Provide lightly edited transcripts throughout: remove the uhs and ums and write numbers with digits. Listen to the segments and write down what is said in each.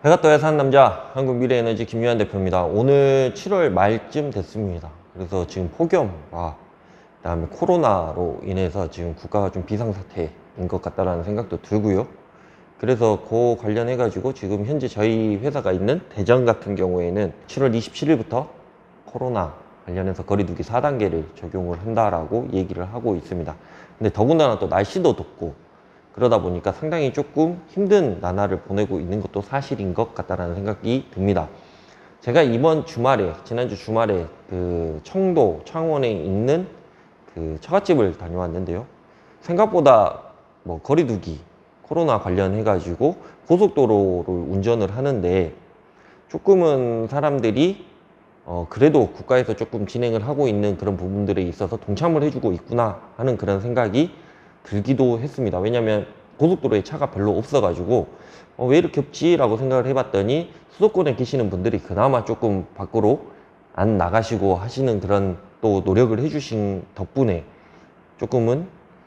해가 떠야 사는 남자, 한국미래에너지 김유한 대표입니다. 오늘 7월 말쯤 됐습니다. 그래서 지금 폭염과 그다음에 코로나로 인해서 지금 국가가 좀 비상사태인 것 같다라는 생각도 들고요. 그래서 그 관련해 가지고 지금 현재 저희 회사가 있는 대전 같은 경우에는 7월 27일부터 코로나 관련해서 거리두기 4단계를 적용을 한다라고 얘기를 하고 있습니다. 근데 더군다나 또 날씨도 덥고 그러다 보니까 상당히 조금 힘든 나날을 보내고 있는 것도 사실인 것 같다라는 생각이 듭니다. 제가 이번 주말에, 지난주 주말에 그 청도, 창원에 있는 그 처갓집을 다녀왔는데요. 생각보다 뭐 거리두기, 코로나 관련해가지고 고속도로를 운전을 하는데 조금은 사람들이 그래도 국가에서 조금 진행을 하고 있는 그런 부분들에 있어서 동참을 해주고 있구나 하는 그런 생각이 들기도 했습니다. 왜냐면 고속도로에 차가 별로 없어가지고 왜 이렇게 없지? 라고 생각을 해봤더니 수도권에 계시는 분들이 그나마 조금 밖으로 안 나가시고 하시는 그런 또 노력을 해주신 덕분에 조금은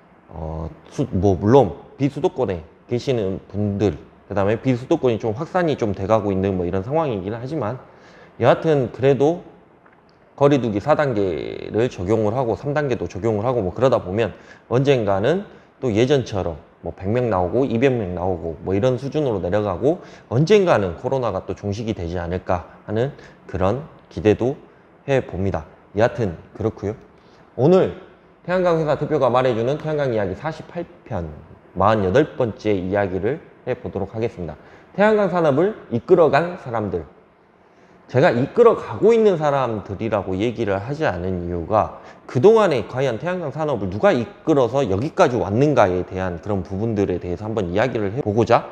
물론 비수도권에 계시는 분들, 그 다음에 비수도권이 좀 확산이 좀 돼가고 있는 뭐 이런 상황이긴 하지만 여하튼 그래도 거리두기 4단계를 적용을 하고 3단계도 적용을 하고 뭐 그러다 보면 언젠가는 또 예전처럼 뭐 100명 나오고 200명 나오고 뭐 이런 수준으로 내려가고 언젠가는 코로나가 또 종식이 되지 않을까 하는 그런 기대도 해봅니다. 여하튼 그렇고요. 오늘 태양광 회사 대표가 말해주는 태양광 이야기 48편 48번째 이야기를 해보도록 하겠습니다. 태양광 산업을 이끌어간 사람들. 제가 이끌어 가고 있는 사람들이라고 얘기를 하지 않은 이유가 그동안에 과연 태양광 산업을 누가 이끌어서 여기까지 왔는가에 대한 그런 부분들에 대해서 한번 이야기를 해보고자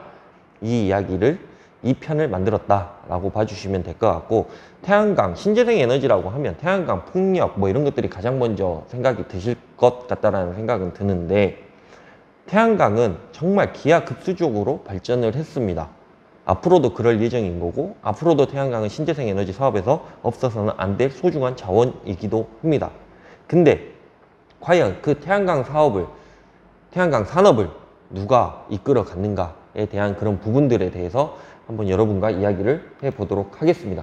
이 편을 만들었다라고 봐주시면 될 것 같고, 태양광, 신재생 에너지라고 하면 태양광 풍력 뭐 이런 것들이 가장 먼저 생각이 드실 것 같다라는 생각은 드는데, 태양광은 정말 기하급수적으로 발전을 했습니다. 앞으로도 그럴 예정인 거고, 앞으로도 태양광은 신재생 에너지 사업에서 없어서는 안 될 소중한 자원이기도 합니다. 근데 과연 그 태양광 산업을 누가 이끌어 갔는가에 대한 그런 부분들에 대해서 한번 여러분과 이야기를 해보도록 하겠습니다.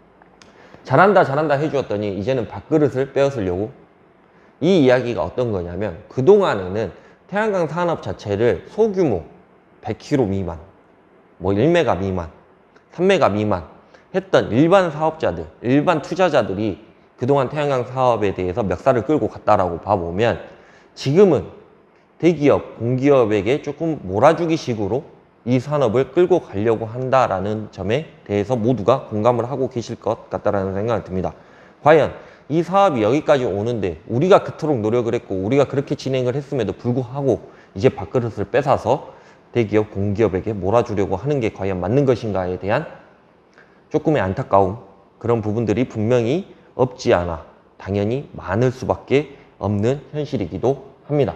잘한다 해주었더니 이제는 밥그릇을 빼앗으려고? 이 이야기가 어떤 거냐면, 그동안에는 태양광 산업 자체를 소규모 100kW 미만, 뭐 1메가 미만, 3메가 미만 했던 일반 사업자들, 일반 투자자들이 그동안 태양광 사업에 대해서 멱살을 끌고 갔다라고 봐보면, 지금은 대기업, 공기업에게 조금 몰아주기 식으로 이 산업을 끌고 가려고 한다라는 점에 대해서 모두가 공감을 하고 계실 것 같다라는 생각이 듭니다. 과연 이 사업이 여기까지 오는데 우리가 그토록 노력을 했고 우리가 그렇게 진행을 했음에도 불구하고 이제 밥그릇을 뺏어서 대기업, 공기업에게 몰아주려고 하는 게 과연 맞는 것인가에 대한 조금의 안타까움, 그런 부분들이 분명히 없지 않아 당연히 많을 수밖에 없는 현실이기도 합니다.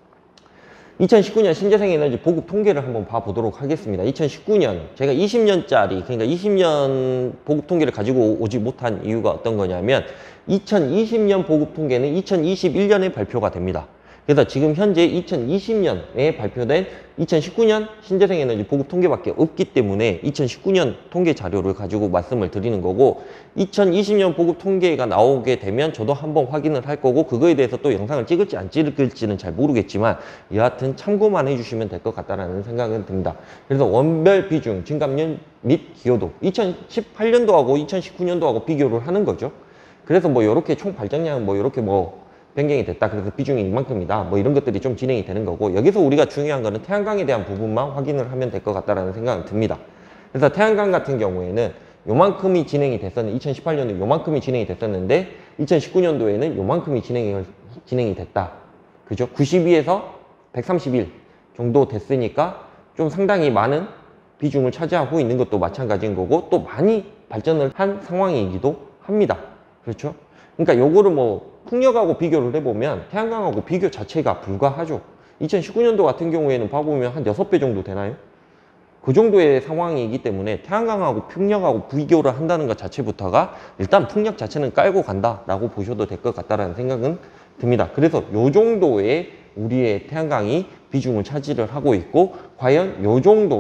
2019년 신재생에너지 보급 통계를 한번 봐보도록 하겠습니다. 2019년 제가 20년짜리, 그러니까 20년 보급 통계를 가지고 오지 못한 이유가 어떤 거냐면, 2020년 보급 통계는 2021년에 발표가 됩니다. 그래서 지금 현재 2020년에 발표된 2019년 신재생에너지 보급 통계밖에 없기 때문에 2019년 통계 자료를 가지고 말씀을 드리는 거고, 2020년 보급 통계가 나오게 되면 저도 한번 확인을 할 거고, 그거에 대해서 또 영상을 찍을지 안 찍을지는 잘 모르겠지만 여하튼 참고만 해주시면 될 것 같다라는 생각은 듭니다. 그래서 원별 비중, 증감률 및 기여도 2018년도하고 2019년도하고 비교를 하는 거죠. 그래서 뭐 이렇게 총 발전량은 뭐 이렇게 뭐 변경이 됐다, 그래서 비중이 이만큼이다, 뭐 이런 것들이 좀 진행이 되는 거고, 여기서 우리가 중요한 거는 태양광에 대한 부분만 확인을 하면 될 것 같다라는 생각이 듭니다. 그래서 태양광 같은 경우에는 요만큼이 진행이 됐었는데, 2018년도 요만큼이 진행이 됐었는데 2019년도에는 요만큼이 진행이 됐다. 그죠? 92에서 131 정도 됐으니까 좀 상당히 많은 비중을 차지하고 있는 것도 마찬가지인 거고, 또 많이 발전을 한 상황이기도 합니다. 그렇죠? 그러니까 요거를 뭐 풍력하고 비교를 해보면 태양광하고 비교 자체가 불가하죠. 2019년도 같은 경우에는 봐보면 한 6배 정도 되나요? 그 정도의 상황이기 때문에 태양광하고 풍력하고 비교를 한다는 것 자체부터가 일단 풍력 자체는 깔고 간다라고 보셔도 될 것 같다라는 생각은 듭니다. 그래서 요 정도의 우리의 태양광이 비중을 차지를 하고 있고, 과연 요 정도의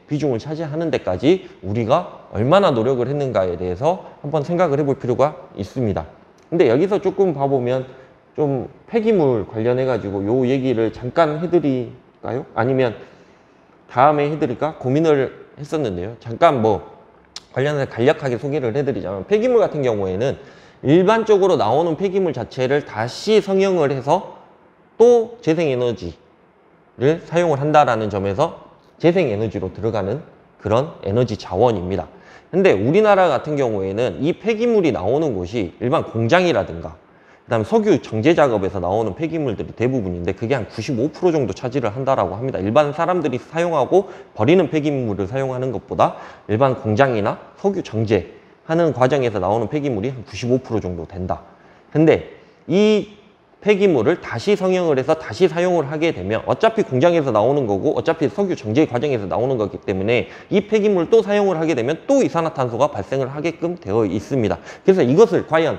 비중을 차지하는 데까지 우리가 얼마나 노력을 했는가에 대해서 한번 생각을 해볼 필요가 있습니다. 근데 여기서 조금 봐보면 좀 폐기물 관련해 가지고 요 얘기를 잠깐 해드릴까요? 아니면 다음에 해드릴까 고민을 했었는데요. 잠깐 뭐 관련해서 간략하게 소개를 해드리자면, 폐기물 같은 경우에는 일반적으로 나오는 폐기물 자체를 다시 성형을 해서 또 재생에너지를 사용을 한다라는 점에서 재생에너지로 들어가는 그런 에너지 자원입니다. 근데 우리나라 같은 경우에는 이 폐기물이 나오는 곳이 일반 공장이라든가 그다음에 석유 정제 작업에서 나오는 폐기물들이 대부분인데, 그게 한 95% 정도 차지를 한다라고 합니다. 일반 사람들이 사용하고 버리는 폐기물을 사용하는 것보다 일반 공장이나 석유 정제하는 과정에서 나오는 폐기물이 한 95% 정도 된다. 근데 이 폐기물을 다시 성형을 해서 다시 사용을 하게 되면 어차피 공장에서 나오는 거고 어차피 석유 정제 과정에서 나오는 거기 때문에 이 폐기물을 또 사용을 하게 되면 또 이산화탄소가 발생을 하게끔 되어 있습니다. 그래서 이것을 과연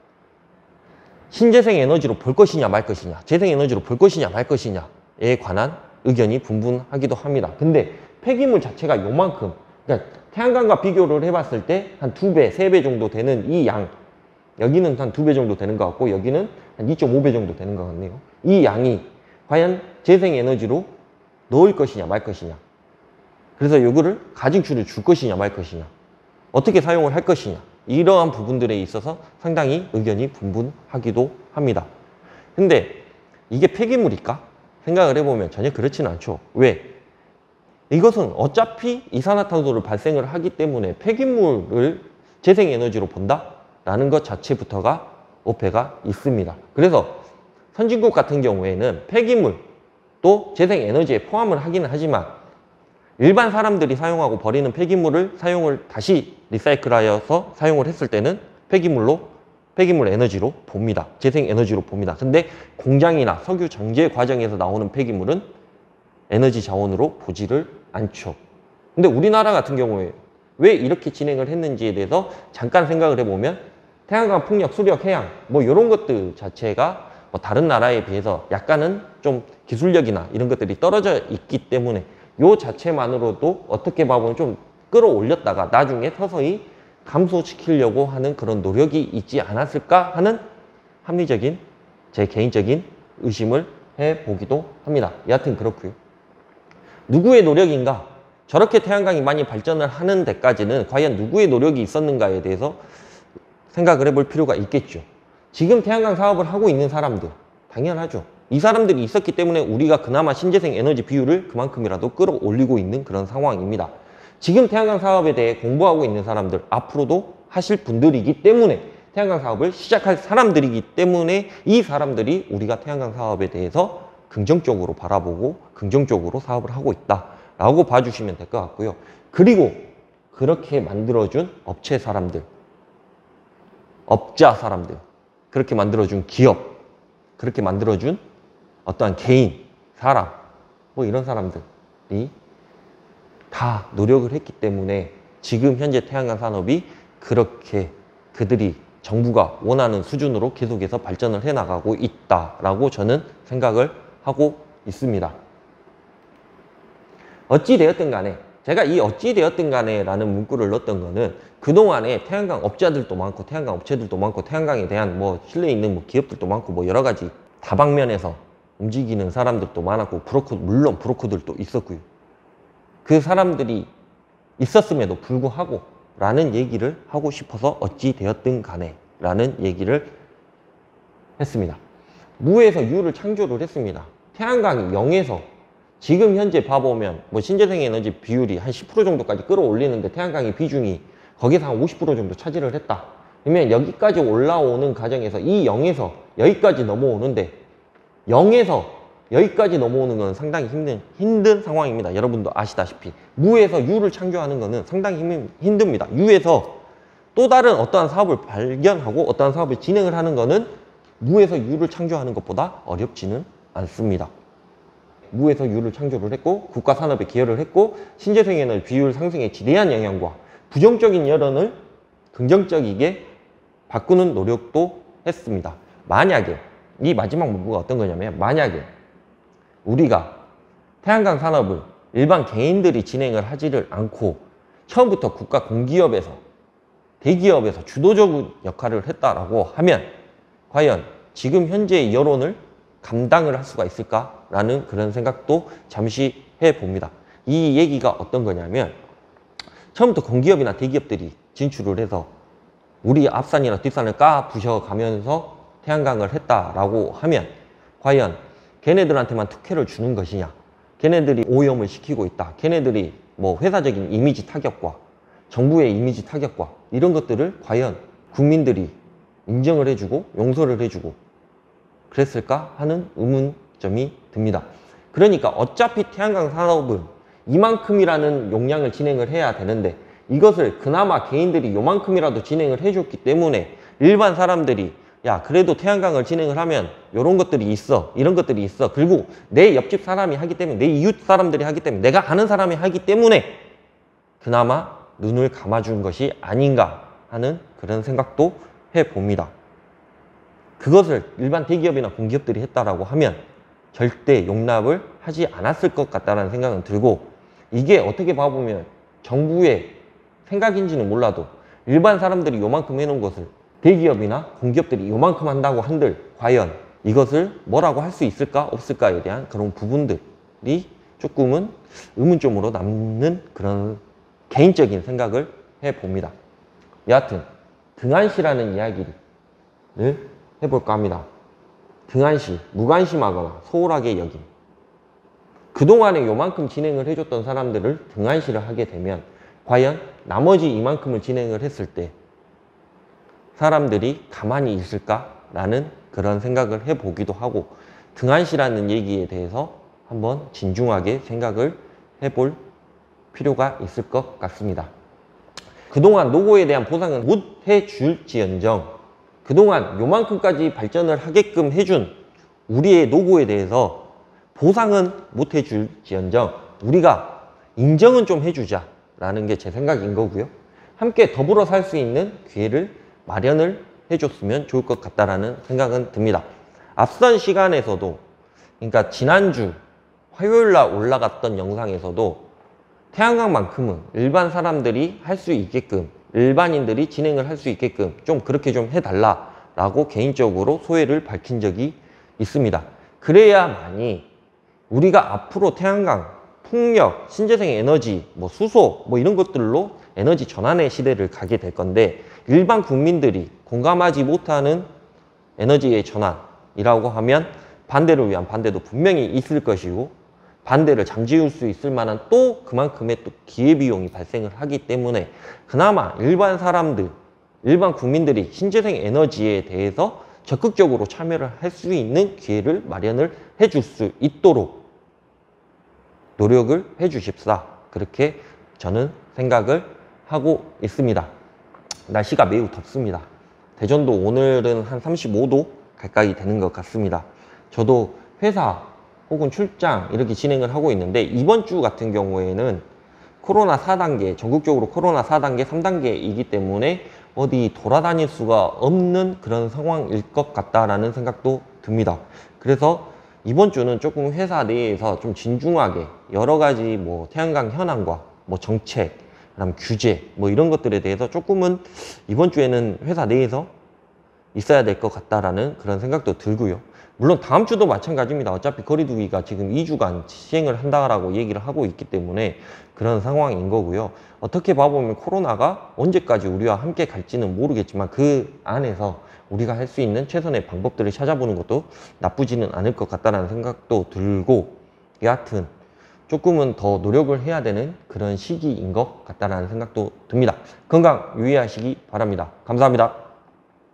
신재생 에너지로 볼 것이냐 말 것이냐, 재생 에너지로 볼 것이냐 말 것이냐에 관한 의견이 분분하기도 합니다. 근데 폐기물 자체가 요만큼, 그러니까 태양광과 비교를 해봤을 때 한 2배, 3배 정도 되는 이 양, 여기는 한 2배 정도 되는 것 같고 여기는 한 2.5배 정도 되는 것 같네요. 이 양이 과연 재생 에너지로 넣을 것이냐 말 것이냐, 그래서 이거를 가중치를 줄 것이냐 말 것이냐, 어떻게 사용을 할 것이냐, 이러한 부분들에 있어서 상당히 의견이 분분하기도 합니다. 근데 이게 폐기물일까? 생각을 해보면 전혀 그렇지는 않죠. 왜? 이것은 어차피 이산화탄소를 발생을 하기 때문에 폐기물을 재생에너지로 본다라는 것 자체부터가 오해가 있습니다. 그래서 선진국 같은 경우에는 폐기물도 재생에너지에 포함을 하기는 하지만 일반 사람들이 사용하고 버리는 폐기물을 다시 리사이클하여서 사용을 했을 때는 폐기물 에너지로 봅니다. 재생 에너지로 봅니다. 근데 공장이나 석유 정제 과정에서 나오는 폐기물은 에너지 자원으로 보지를 않죠. 근데 우리나라 같은 경우에 왜 이렇게 진행을 했는지에 대해서 잠깐 생각을 해보면, 태양광, 풍력, 수력, 해양 뭐 이런 것들 자체가 뭐 다른 나라에 비해서 약간은 좀 기술력이나 이런 것들이 떨어져 있기 때문에 요 자체만으로도 어떻게 봐보면 좀 끌어올렸다가 나중에 서서히 감소시키려고 하는 그런 노력이 있지 않았을까 하는 합리적인 제 개인적인 의심을 해보기도 합니다. 여하튼 그렇고요. 누구의 노력인가? 저렇게 태양광이 많이 발전을 하는 데까지는 과연 누구의 노력이 있었는가에 대해서 생각을 해볼 필요가 있겠죠. 지금 태양광 사업을 하고 있는 사람들, 당연하죠. 이 사람들이 있었기 때문에 우리가 그나마 신재생 에너지 비율을 그만큼이라도 끌어올리고 있는 그런 상황입니다. 지금 태양광 사업에 대해 공부하고 있는 사람들, 앞으로도 하실 분들이기 때문에, 태양광 사업을 시작할 사람들이기 때문에 이 사람들이 우리가 태양광 사업에 대해서 긍정적으로 바라보고 긍정적으로 사업을 하고 있다라고 봐주시면 될 것 같고요. 그리고 그렇게 만들어준 업체 사람들, 업자 사람들, 그렇게 만들어준 기업, 그렇게 만들어준 어떠한 개인, 사람, 뭐 이런 사람들이 다 노력을 했기 때문에 지금 현재 태양광 산업이 그렇게 그들이 정부가 원하는 수준으로 계속해서 발전을 해나가고 있다라고 저는 생각을 하고 있습니다. 어찌되었든 간에, 제가 이 어찌되었든 간에 라는 문구를 넣었던 거는 그동안에 태양광 업자들도 많고 태양광 업체들도 많고 태양광에 대한 뭐 신뢰 있는 뭐 기업들도 많고 뭐 여러 가지 다방면에서 움직이는 사람들도 많았고 물론 브로커들도 있었고요. 그 사람들이 있었음에도 불구하고 라는 얘기를 하고 싶어서 어찌되었든 간에 라는 얘기를 했습니다. 무에서 유를 창조를 했습니다. 태양광이 0에서 지금 현재 봐보면 뭐 신재생 에너지 비율이 한 10% 정도까지 끌어올리는데 태양광의 비중이 거기서 한 50% 정도 차지를 했다. 그러면 여기까지 올라오는 과정에서 이 0에서 여기까지 넘어오는데 0에서 여기까지 넘어오는 건 상당히 힘든 상황입니다. 여러분도 아시다시피 무에서 유를 창조하는 거는 상당히 힘듭니다. 유에서 또 다른 어떠한 사업을 발견하고 어떠한 사업을 진행을 하는 거는 무에서 유를 창조하는 것보다 어렵지는 않습니다. 무에서 유를 창조를 했고 국가 산업에 기여를 했고 신재생 에너지 비율 상승에 지대한 영향과 부정적인 여론을 긍정적이게 바꾸는 노력도 했습니다. 만약에 이 마지막 문구가 어떤 거냐면, 만약에 우리가 태양광 산업을 일반 개인들이 진행을 하지를 않고 처음부터 국가 공기업에서 대기업에서 주도적 역할을 했다라고 하면 과연 지금 현재의 여론을 감당을 할 수가 있을까라는 그런 생각도 잠시 해봅니다. 이 얘기가 어떤 거냐면 처음부터 공기업이나 대기업들이 진출을 해서 우리 앞산이나 뒷산을 부셔가면서 태양광을 했다라고 하면 과연 걔네들한테만 특혜를 주는 것이냐, 걔네들이 오염을 시키고 있다, 걔네들이 뭐 회사적인 이미지 타격과 정부의 이미지 타격과 이런 것들을 과연 국민들이 인정을 해주고 용서를 해주고 그랬을까 하는 의문점이 듭니다. 그러니까 어차피 태양광 산업은 이만큼이라는 용량을 진행을 해야 되는데 이것을 그나마 개인들이 요만큼이라도 진행을 해줬기 때문에 일반 사람들이 야 그래도 태양광을 진행을 하면 이런 것들이 있어, 이런 것들이 있어, 그리고 내 옆집 사람이 하기 때문에, 내 이웃 사람들이 하기 때문에, 내가 아는 사람이 하기 때문에 그나마 눈을 감아준 것이 아닌가 하는 그런 생각도 해봅니다. 그것을 일반 대기업이나 공기업들이 했다라고 하면 절대 용납을 하지 않았을 것 같다는 생각은 들고, 이게 어떻게 봐보면 정부의 생각인지는 몰라도 일반 사람들이 요만큼 해놓은 것을 대기업이나 공기업들이 요만큼 한다고 한들 과연 이것을 뭐라고 할 수 있을까 없을까에 대한 그런 부분들이 조금은 의문점으로 남는 그런 개인적인 생각을 해봅니다. 여하튼 등한시라는 이야기를 해볼까 합니다. 등한시, 무관심하거나 소홀하게 여김. 그동안에 요만큼 진행을 해줬던 사람들을 등한시를 하게 되면 과연 나머지 이만큼을 진행을 했을 때 사람들이 가만히 있을까라는 그런 생각을 해보기도 하고, 등한시라는 얘기에 대해서 한번 진중하게 생각을 해볼 필요가 있을 것 같습니다. 그동안 노고에 대한 보상은 못 해줄지언정 그동안 요만큼까지 발전을 하게끔 해준 우리의 노고에 대해서 보상은 못 해줄지언정 우리가 인정은 좀 해주자 라는 게 제 생각인 거고요. 함께 더불어 살 수 있는 기회를 마련을 해줬으면 좋을 것 같다라는 생각은 듭니다. 앞선 시간에서도, 그러니까 지난주 화요일날 올라갔던 영상에서도 태양광만큼은 일반 사람들이 할 수 있게끔, 일반인들이 진행을 할 수 있게끔 좀 그렇게 좀 해달라라고 개인적으로 소회를 밝힌 적이 있습니다. 그래야만이 우리가 앞으로 태양광, 풍력, 신재생 에너지, 뭐 수소, 뭐 이런 것들로 에너지 전환의 시대를 가게 될 건데, 일반 국민들이 공감하지 못하는 에너지의 전환이라고 하면 반대를 위한 반대도 분명히 있을 것이고, 반대를 잠재울 수 있을 만한 또 그만큼의 또 기회비용이 발생을 하기 때문에 그나마 일반 사람들, 일반 국민들이 신재생 에너지에 대해서 적극적으로 참여를 할 수 있는 기회를 마련을 해줄 수 있도록 노력을 해 주십사, 그렇게 저는 생각을 하고 있습니다. 날씨가 매우 덥습니다. 대전도 오늘은 한 35도 가까이 되는 것 같습니다. 저도 회사 혹은 출장 이렇게 진행을 하고 있는데, 이번 주 같은 경우에는 코로나 4단계, 전국적으로 코로나 4단계, 3단계이기 때문에 어디 돌아다닐 수가 없는 그런 상황일 것 같다라는 생각도 듭니다. 그래서 이번 주는 조금 회사 내에서 좀 진중하게 여러 가지 뭐 태양광 현황과 뭐 정책, 그다음 규제 뭐 이런 것들에 대해서 조금은 이번 주에는 회사 내에서 있어야 될 것 같다라는 그런 생각도 들고요. 물론 다음 주도 마찬가지입니다. 어차피 거리두기가 지금 2주간 시행을 한다라고 얘기를 하고 있기 때문에 그런 상황인 거고요. 어떻게 봐보면 코로나가 언제까지 우리와 함께 갈지는 모르겠지만 그 안에서 우리가 할 수 있는 최선의 방법들을 찾아보는 것도 나쁘지는 않을 것 같다는 생각도 들고, 여하튼 조금은 더 노력을 해야 되는 그런 시기인 것 같다는 생각도 듭니다. 건강 유의하시기 바랍니다. 감사합니다.